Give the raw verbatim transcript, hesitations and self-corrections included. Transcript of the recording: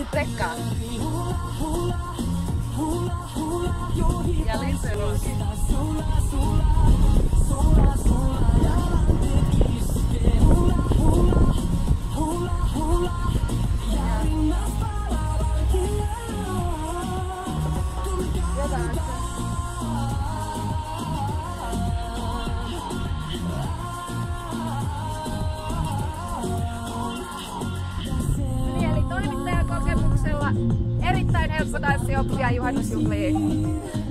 Rekkaa. Ja Lindsay-Rosin. Eli toimittajakokemuksella erittäin helppo tanssioppia juhannusjuhliin.